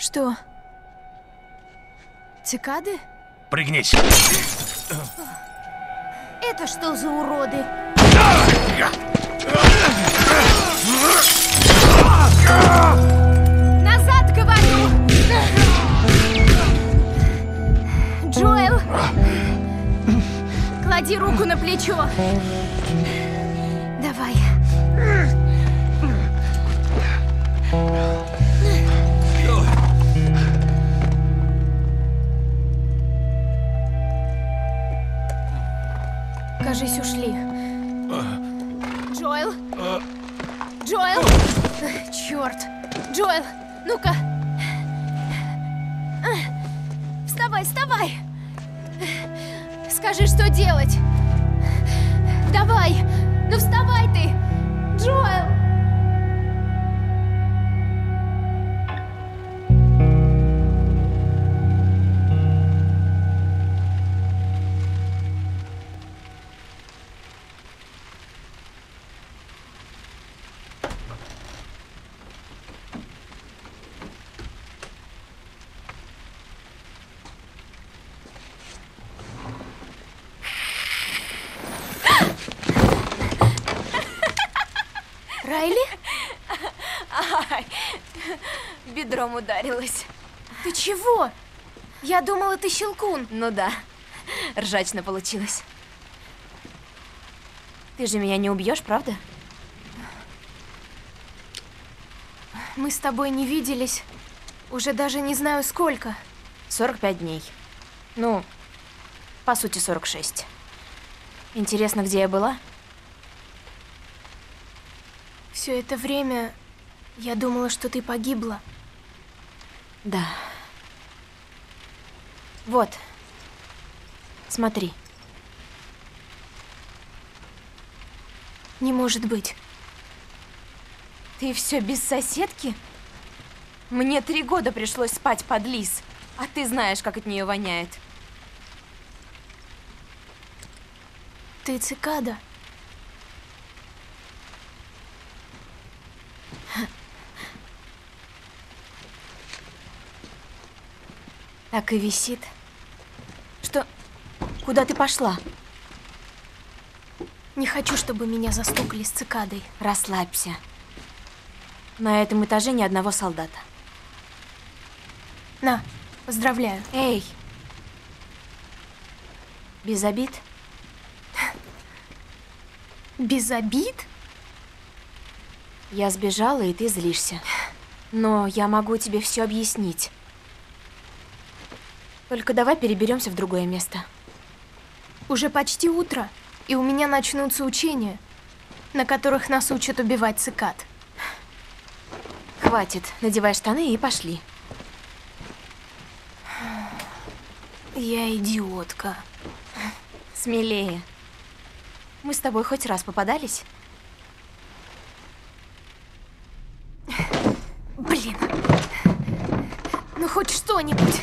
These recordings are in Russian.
Что? Цикады? Пригнись. Это что за уроды? Назад, говорю! Джоэл! Клади руку на плечо. Давай. Кажись, ушли. Джоэл? Джоэл? Черт! Джоэл, ну-ка! Вставай, вставай! Скажи, что делать! Давай! Ну вставай ты! Джоэл! Райли? Ай, бедром ударилась. Ты чего? Я думала, ты щелкун. Ну да, ржачно получилось. Ты же меня не убьешь, правда? Мы с тобой не виделись. Уже даже не знаю сколько. 45 дней. Ну, по сути, 46. Интересно, где я была? Все это время я думала, что ты погибла. Да. Вот. Смотри. Не может быть. Ты все без соседки? Мне 3 года пришлось спать под лис, а ты знаешь, как от нее воняет. Ты цикада. Так и висит. Что? Куда ты пошла? Не хочу, чтобы меня застукали с цикадой. Расслабься. На этом этаже ни одного солдата. На, поздравляю. Эй! Без обид? Без обид? Я сбежала, и ты злишься. Но я могу тебе все объяснить. Только давай переберемся в другое место. Уже почти утро, и у меня начнутся учения, на которых нас учат убивать цикад. Хватит, надевай штаны и пошли. Я идиотка. Смелее. Мы с тобой хоть раз попадались? Блин. Ну хоть что-нибудь.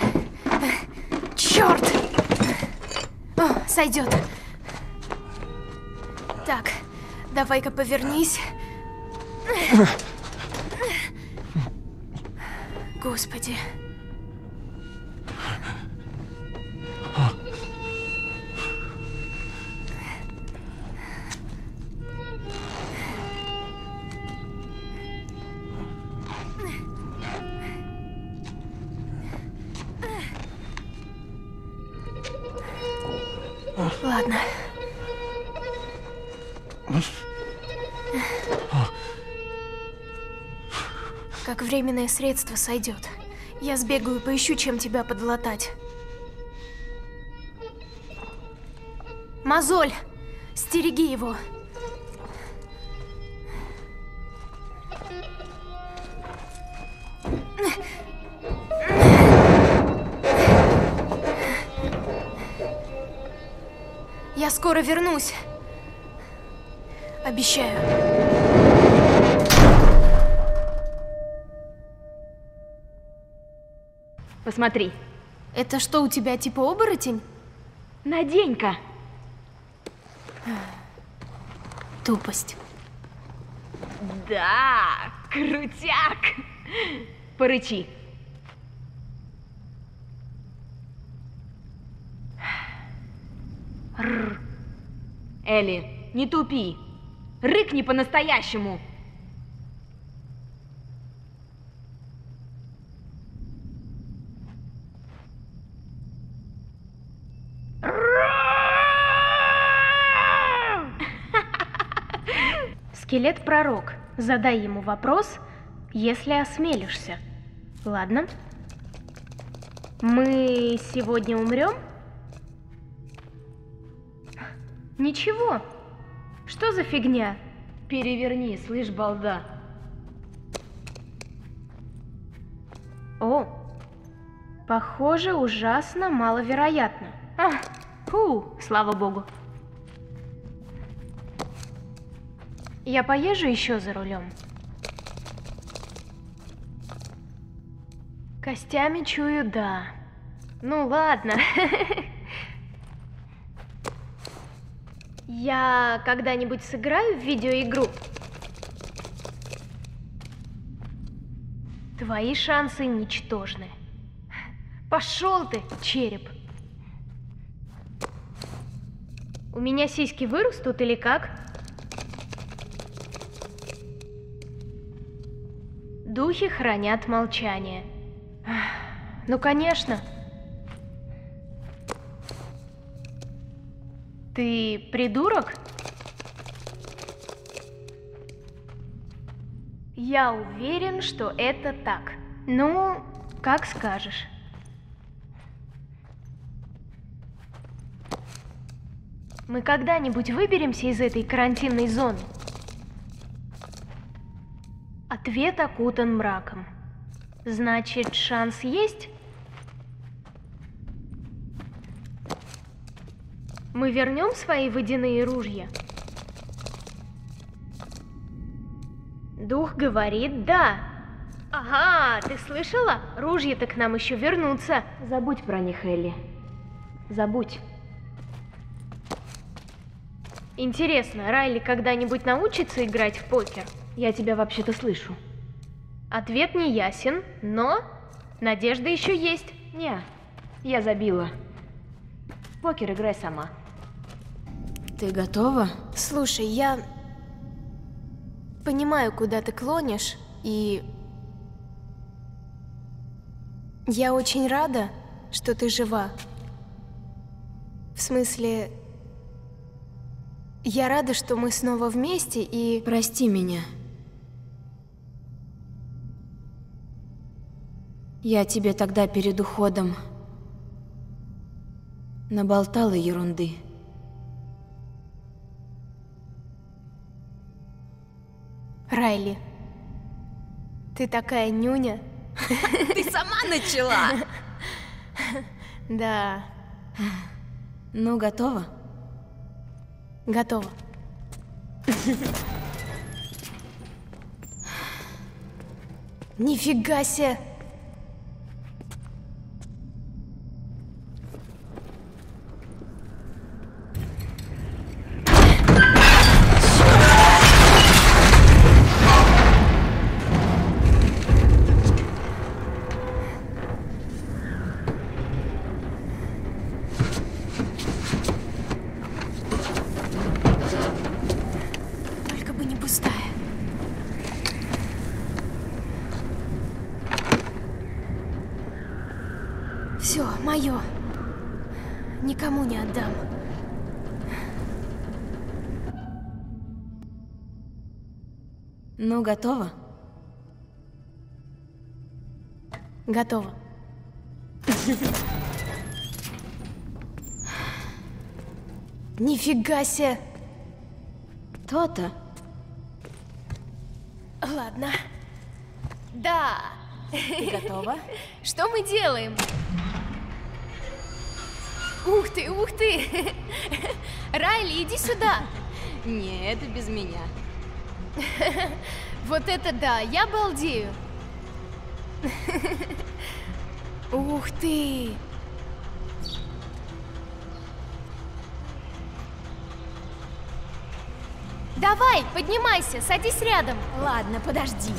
Черт! О, сойдет. Так, давай-ка повернись. Господи. Ладно. Как временное средство сойдет. Я сбегаю, поищу, чем тебя подлатать. Мозоль! Стереги его! Я скоро вернусь. Обещаю. Посмотри. Это что, у тебя типа оборотень? Надень-ка. Тупость. Да, крутяк. Порычи. Элли, не тупи. Рыкни по-настоящему. Скелет-пророк. Задай ему вопрос, если осмелишься. Ладно? Мы сегодня умрем? Ничего. Что за фигня? Переверни, слышь, балда. О, похоже, ужасно маловероятно. Слава богу. Я поезжу еще за рулем. Костями чую, да. Ну ладно. Я когда-нибудь сыграю в видеоигру? Твои шансы ничтожны. Пошел ты, череп. У меня сиськи вырастут или как? Духи хранят молчание. Ну, конечно. Ты придурок? Я уверен, что это так. Ну, как скажешь. Мы когда-нибудь выберемся из этой карантинной зоны? Ответ окутан мраком. Значит, шанс есть? Мы вернем свои водяные ружья? Дух говорит «да». Ага, ты слышала? Ружья-то к нам еще вернутся. Забудь про них, Элли. Забудь. Интересно, Райли когда-нибудь научится играть в покер? Я тебя вообще-то слышу. Ответ не ясен, но надежда еще есть. Не, я забила. В покер играй сама. Ты готова? Слушай, я понимаю, куда ты клонишь, и я очень рада, что ты жива. В смысле, я рада, что мы снова вместе, и... Прости меня. Я тебе тогда перед уходом наболтала ерунды. Райли, ты такая нюня. Ты сама начала! Да. Ну, готова? Готова. Нифига себе! Только бы не пустая. Все, мое. Никому не отдам. Ну, готова? Готово. Нифига себе! То-то. Ладно. Да. Ты готова? Что мы делаем? Ух ты, ух ты! Райли, иди сюда! Нет, это без меня. Вот это да, я балдею. Ух ты! Давай, поднимайся, садись рядом. Ладно, подожди.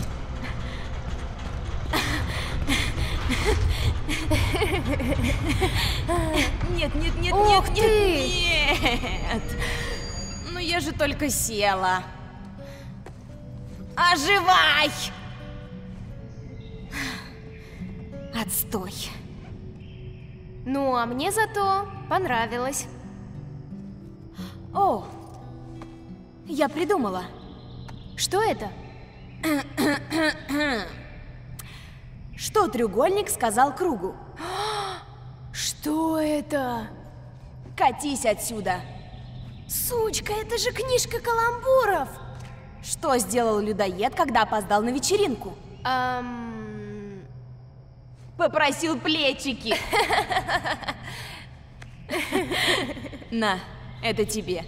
нет, нет, нет, Ух нет, ты! нет, нет. Ну я же только села. Оживай! Отстой. Ну, а мне зато понравилось. О, я придумала. Что это? Что треугольник сказал кругу? Что это? Катись отсюда. Сучка, это же книжка каламбуров! Что сделал людоед, когда опоздал на вечеринку? Попросил плечики. На, это тебе.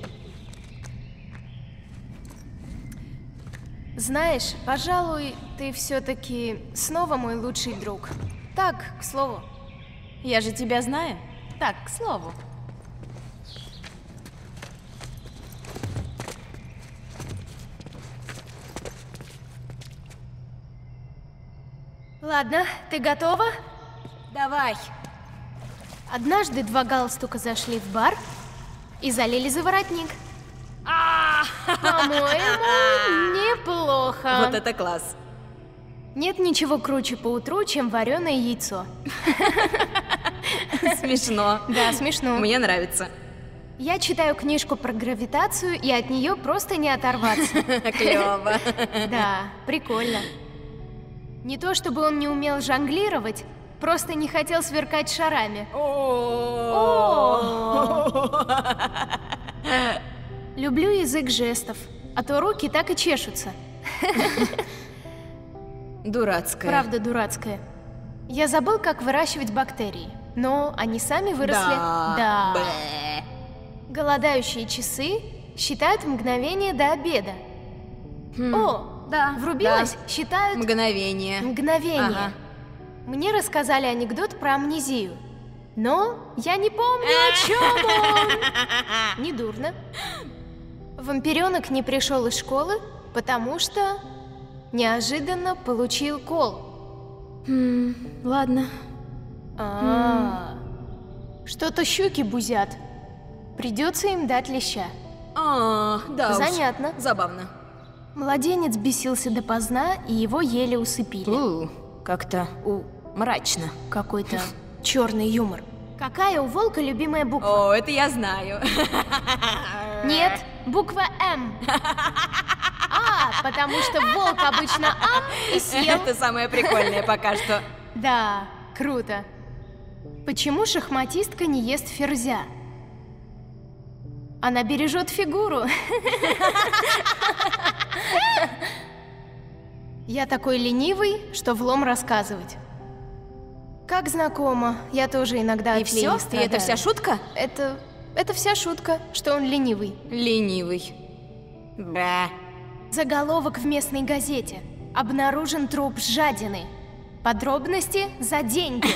Знаешь, пожалуй, ты все-таки снова мой лучший друг. Так, к слову. Я же тебя знаю. Так, к слову. Ладно, ты готова? Давай. Однажды два галстука зашли в бар и залили за воротник. По-моему, неплохо. Вот это класс. Нет ничего круче поутру, чем вареное яйцо. Смешно. Да, смешно. Мне нравится. Я читаю книжку про гравитацию, и от нее просто не оторваться. Клево. Да, прикольно. Не то чтобы он не умел жонглировать, просто не хотел сверкать шарами. Люблю язык жестов, а то руки так и чешутся. Дурацкая. Правда дурацкая. Я забыл, как выращивать бактерии, но они сами выросли. Да. Бэ. Голодающие часы считают мгновение до обеда. О, Да. врубилась? Да. Считают Мгновение. мгновение. Ага. Мне рассказали анекдот про амнезию, но я не помню, о чем он. Недурно. Вампиренок не пришел из школы, потому что неожиданно получил кол. Ладно. Что-то щуки бузят. Придется им дать леща. Да уж. Занятно. Забавно. Младенец бесился допоздна, и его еле усыпили. Как-то мрачно. Какой-то черный юмор. Какая у волка любимая буква? О, это я знаю. Нет, буква М. Потому что волк обычно ам и съел. Это самое прикольное пока что. Да, круто. Почему шахматистка не ест ферзя? Она бережет фигуру. Я такой ленивый, что влом рассказывать. Как знакомо, я тоже иногда И от лени все? И это вся страдаю. шутка? Это вся шутка, что он ленивый. Ленивый. Бра. Заголовок в местной газете. Обнаружен труп жадины. Подробности за деньги.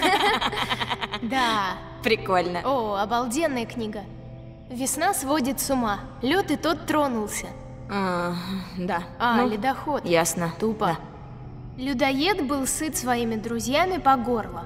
Да. Прикольно. О, обалденная книга. Весна сводит с ума. Лед и тот тронулся. Да. Ледоход. Ясно. Тупо. Людоед был сыт своими друзьями по горло.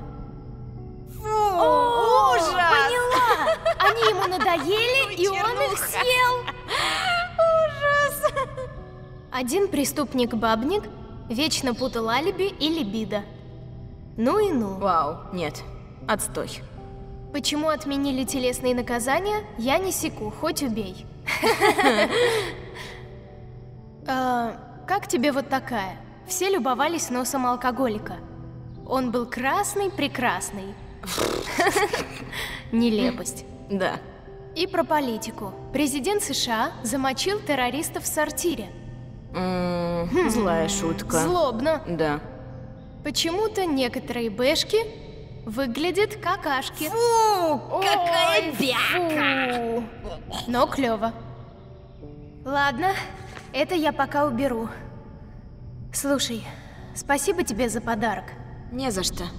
Фу, ужас! Поняла! Они ему надоели, и он их чернуха. съел. Ужас! Один преступник-бабник вечно путал алиби и либидо. Ну и ну. Вау, нет. Отстой. Почему отменили телесные наказания, я не секу, хоть убей. Как тебе вот такая? Все любовались носом алкоголика. Он был красный-прекрасный. Нелепость. Да. И про политику. Президент США замочил террористов в сортире. Злая шутка. Злобно. Да. Почему-то некоторые бэшки выглядят какашки. Фу, Ой, фу. Но клево. Ладно, это я пока уберу. Слушай, спасибо тебе за подарок. Не за что.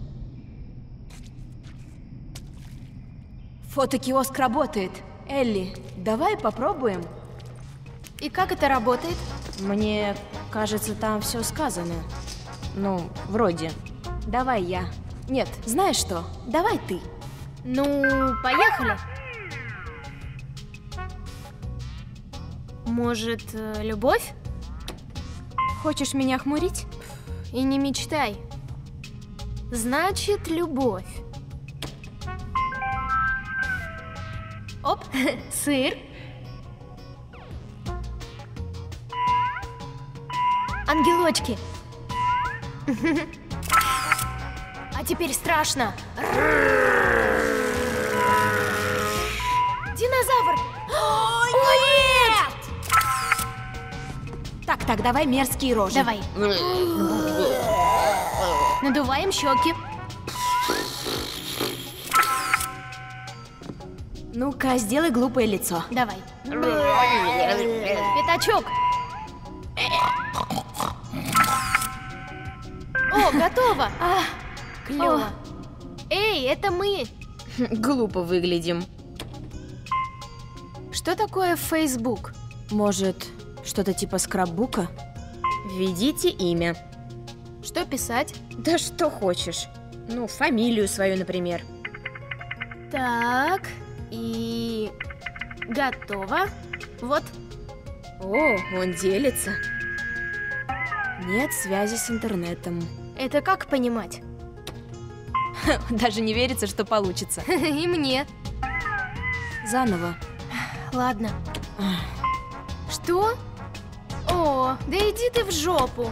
Фотокиоск работает. Элли, давай попробуем. И как это работает? Мне кажется, там все сказано. Ну, вроде. Давай я. Нет, знаешь что? Давай ты. Ну, поехали. Может, любовь? Хочешь меня хмурить? И не мечтай. Значит, любовь. Оп, сыр. Ангелочки. А теперь страшно. Динозавр! О, нет! Так, давай мерзкие рожи. Давай. Надуваем щеки. Ну-ка, сделай глупое лицо. Давай. Пятачок. О, готово. Клево. Эй, это мы. Глупо выглядим. Что такое Facebook? Может, что-то типа скраббука? Введите имя. Что писать? Да что хочешь. Ну, фамилию свою, например. Так, и готово. Вот. О, он делится. Нет связи с интернетом. Это как понимать? Даже не верится, что получится. И мне. Заново. Ладно. Что? О, да иди ты в жопу.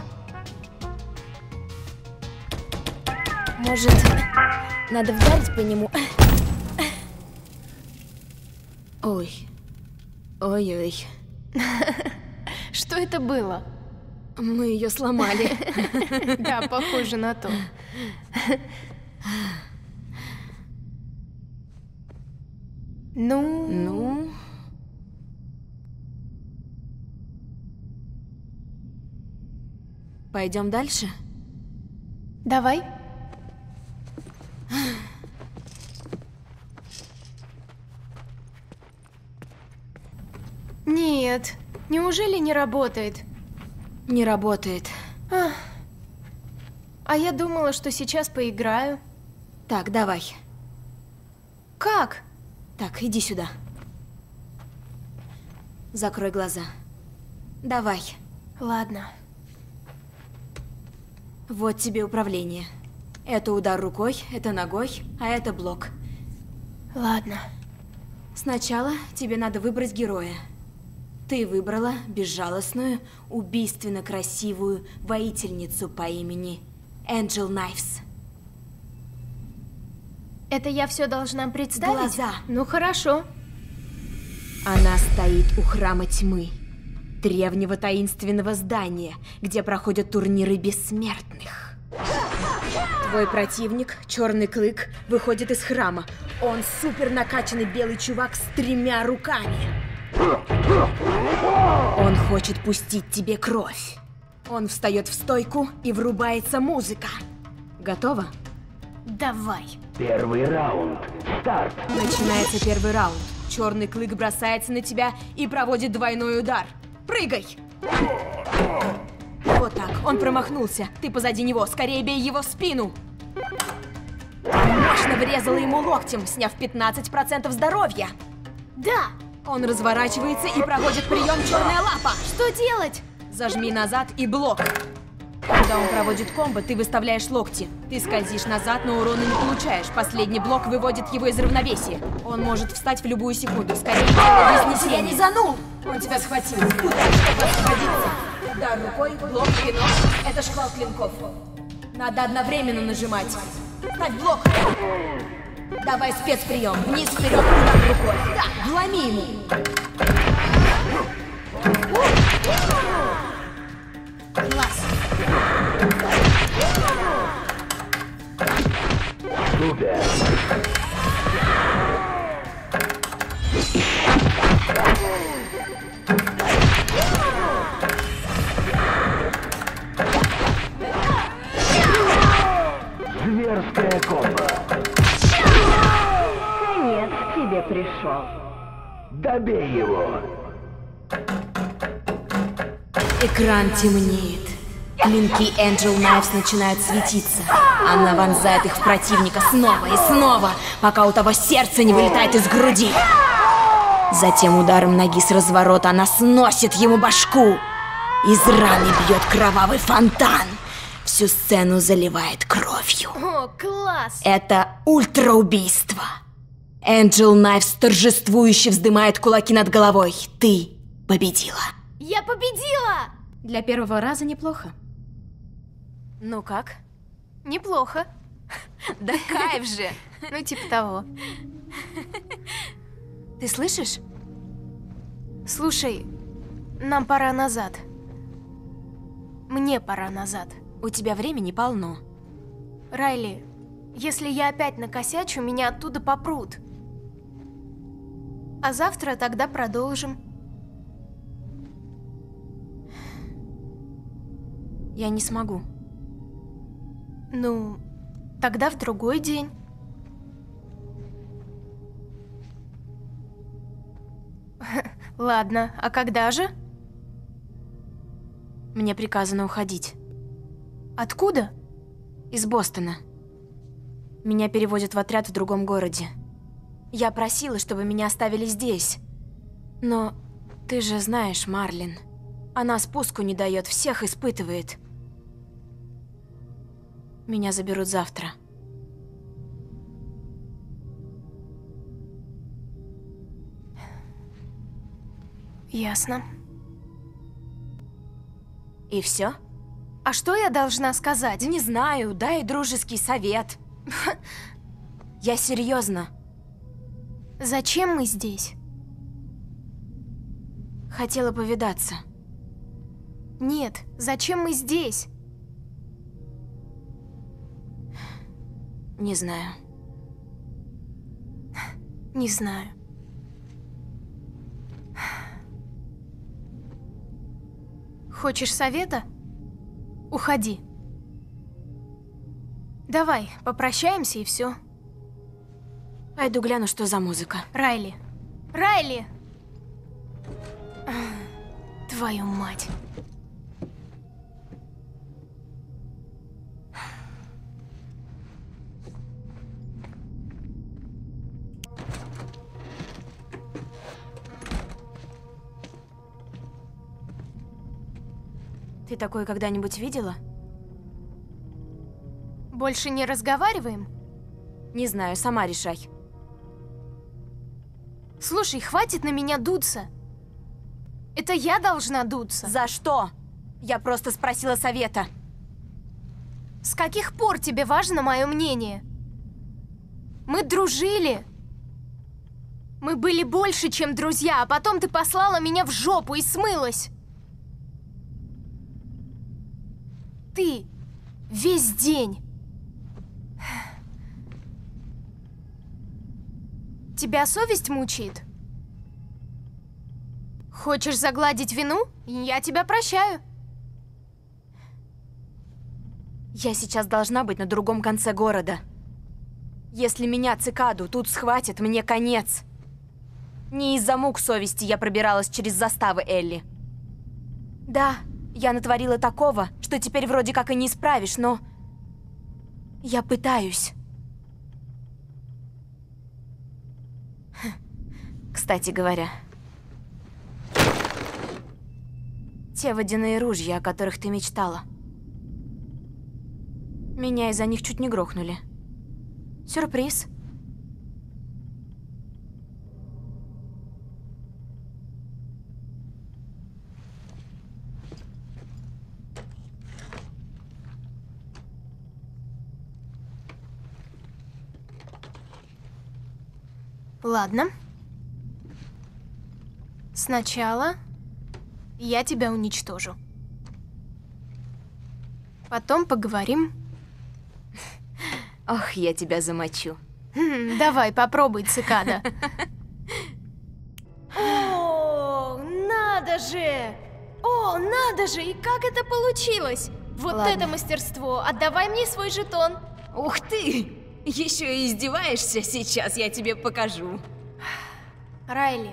Может, надо вдарить по нему? Ой. Ой-ой. Что это было? Мы ее сломали. Да, похоже на то. Ну... Пойдем дальше? Давай. Нет, неужели не работает? Не работает. А я думала, что сейчас поиграю. Так, давай. Как? Так, иди сюда. Закрой глаза. Давай. Ладно. Вот тебе управление. Это удар рукой, это ногой, а это блок. Ладно. Сначала тебе надо выбрать героя. Ты выбрала безжалостную, убийственно красивую воительницу по имени Angel Knives. Это я все должна представить? Глаза. Ну хорошо. Она стоит у Храма Тьмы, древнего таинственного здания, где проходят турниры бессмертных. Твой противник, Черный Клык, выходит из храма. Он супер накачанный белый чувак с 3 руками. Он хочет пустить тебе кровь. Он встает в стойку и врубается музыка. Готова? Давай. Первый раунд. Старт. Начинается первый раунд. Черный Клык бросается на тебя и проводит двойной удар. Прыгай! Вот так, он промахнулся. Ты позади него, скорее бей его в спину. Мощно врезала ему локтем, сняв 15% здоровья. Да! Он разворачивается и проводит прием «Черная лапа». Что делать? Зажми назад и блок. Когда он проводит комбо, ты выставляешь локти. Ты скользишь назад, но урона не получаешь. Последний блок выводит его из равновесия. Он может встать в любую секунду. Скорее делай вознесение. Я не занул! Он тебя схватил. Удар, чтобы освободиться. Удар рукой, блок, клинок. Это шквал клинков. Надо одновременно нажимать. Ставь блок. Давай спецприем. Вниз, вперед, удар рукой. Да, вломи ему. Класс. Супер. Зверская комбо. Конец тебе пришел. Добей его. Экран темнеет. Клинки Angel Knives начинают светиться. Она вонзает их в противника снова и снова, пока у того сердце не вылетает из груди. Затем ударом ноги с разворота она сносит ему башку. Из раны бьет кровавый фонтан. Всю сцену заливает кровью. О, класс! Это ультраубийство. Энджел Найвс торжествующе вздымает кулаки над головой. Ты победила. Я победила! Для первого раза неплохо. Ну как? Неплохо. Да кайф же. Ну, типа того. Ты слышишь? Слушай, нам пора назад. Мне пора назад. У тебя времени полно. Райли, если я опять накосячу, меня оттуда попрут. А завтра тогда продолжим. Я не смогу. Ну, тогда в другой день. Ладно, а когда же? Мне приказано уходить. Откуда? Из Бостона. Меня переводят в отряд в другом городе. Я просила, чтобы меня оставили здесь. Но ты же знаешь, Марлин. Она спуску не дает, всех испытывает. Меня заберут завтра. Ясно. И все? А что я должна сказать? Не знаю, дай дружеский совет. Я серьезно. Зачем мы здесь? Хотела повидаться. Нет, зачем мы здесь? Не знаю. Не знаю. Хочешь совета? Уходи. Давай, попрощаемся и все. Пойду гляну, что за музыка. Райли. Райли! Твою мать. Ты такое когда-нибудь видела? Больше не разговариваем? Не знаю, сама решай. Слушай, хватит на меня дуться. Это я должна дуться. За что? Я просто спросила совета. С каких пор тебе важно мое мнение? Мы дружили. Мы были больше, чем друзья, а потом ты послала меня в жопу и смылась. Ты весь день. Тебя совесть мучает? Хочешь загладить вину? Я тебя прощаю. Я сейчас должна быть на другом конце города. Если меня цикаду тут схватят, мне конец. Не из-за мук совести я пробиралась через заставы Элли. Да, я натворила такого, что теперь вроде как и не исправишь, но... Я пытаюсь. Кстати говоря, те водяные ружья, о которых ты мечтала. Меня из-за них чуть не грохнули. Сюрприз. Ладно. Сначала я тебя уничтожу. Потом поговорим. Ох, я тебя замочу. Давай, попробуй, цикада. О, надо же! О, надо же! И как это получилось? Вот Ладно. это мастерство! Отдавай мне свой жетон. Ух ты! Еще и издеваешься? Сейчас я тебе покажу. Райли.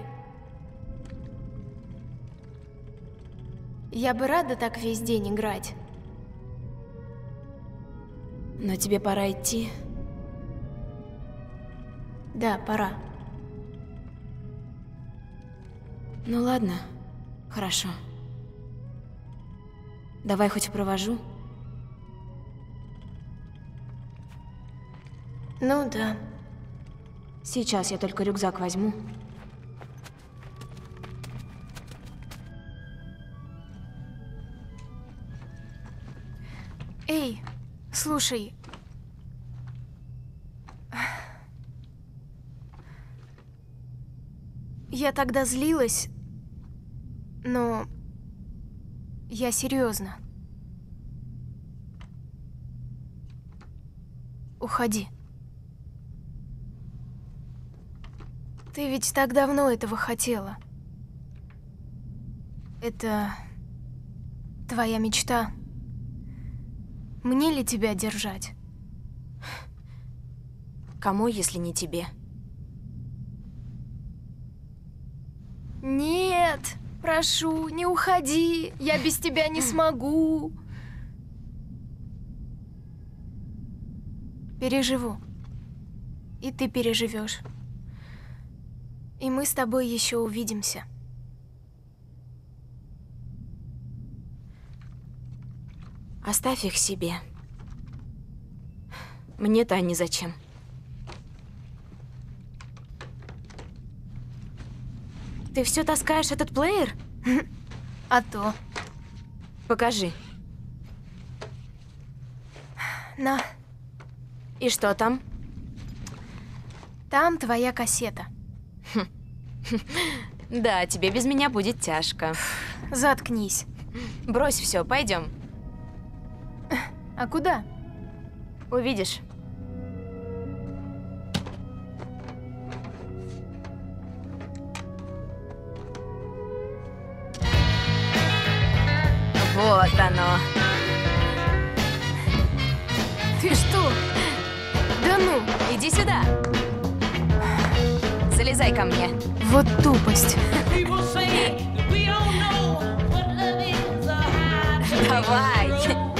Я бы рада так весь день играть. Но тебе пора идти. Да, пора. Ну ладно, хорошо. Давай хоть провожу. Ну да. Сейчас я только рюкзак возьму. Эй, слушай. Я тогда злилась, но я серьезно. Уходи. Ты ведь так давно этого хотела. Это твоя мечта. Мне ли тебя держать? Кому, если не тебе? Нет, прошу, не уходи. Я без тебя не смогу. Переживу. И ты переживешь. И мы с тобой еще увидимся. Оставь их себе. Мне-то они зачем? Ты все таскаешь этот плеер? А то. Покажи. На, И что там? там твоя кассета. Да, тебе без меня будет тяжко. Заткнись. Брось все, пойдем. А куда? Увидишь. Вот оно. Ты что? Да ну, Иди сюда. Залезай ко мне. вот тупость. Давай.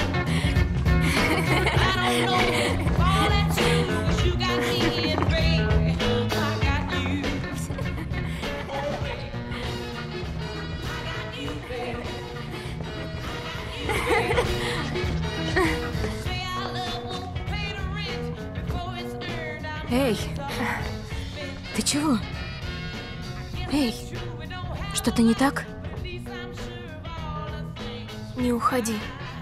Эй, ты чего? Эй, что-то не так? Не уходи.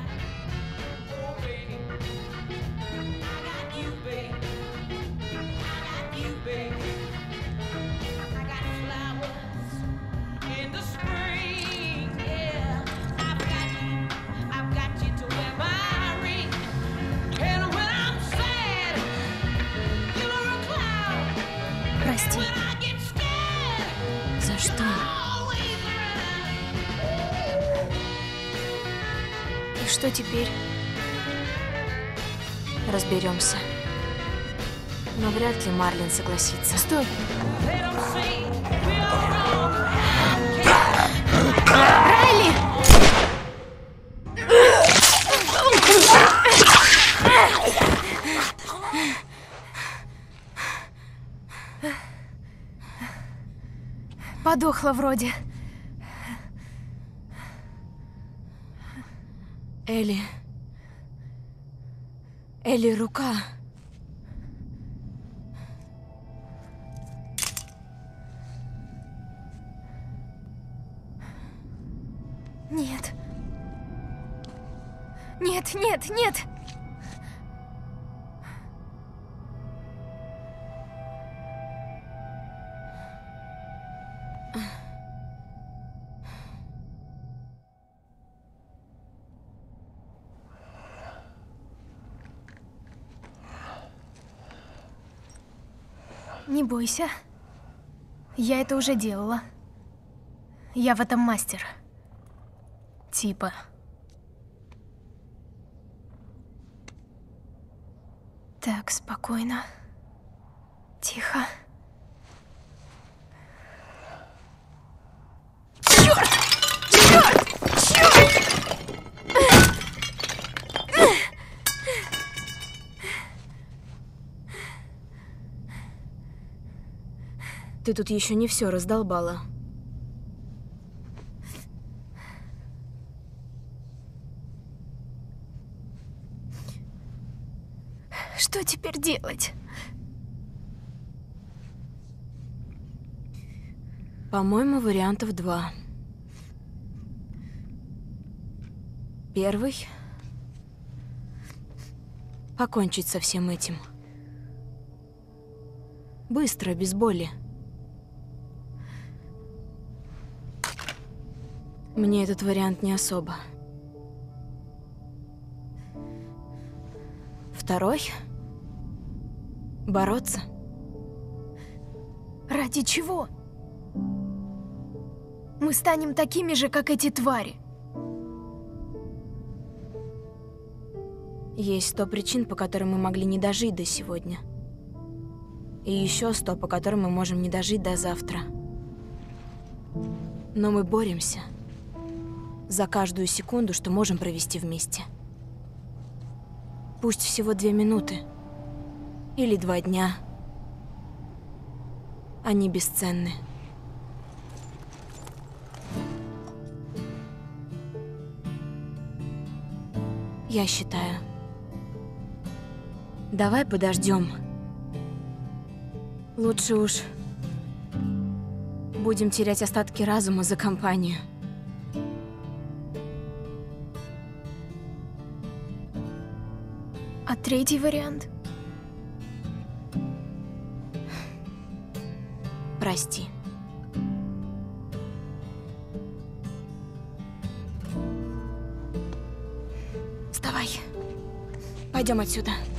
Прости. За что? И что теперь? Разберемся. Но вряд ли Марлин согласится. Стой. Райли! Подохла вроде. Элли. Элли, рука. Нет. Нет, нет, нет! Не бойся. Я это уже делала. Я в этом мастер. Типа. Так, спокойно. Тихо. Черт! Черт! Черт! Ты тут еще не все раздолбала. Что теперь делать? По-моему, вариантов два. Первый — покончить со всем этим. Быстро, без боли. Мне этот вариант не особо. Второй — бороться. Ради чего? Мы станем такими же, как эти твари. Есть 100 причин, по которым мы могли не дожить до сегодня. И еще 100, по которым мы можем не дожить до завтра. Но мы боремся за каждую секунду, что можем провести вместе. Пусть всего 2 минуты. Или 2 дня. Они бесценны. Я считаю. Давай подождем. Лучше уж будем терять остатки разума за компанию. А третий вариант? Прости. Вставай. Пойдем отсюда.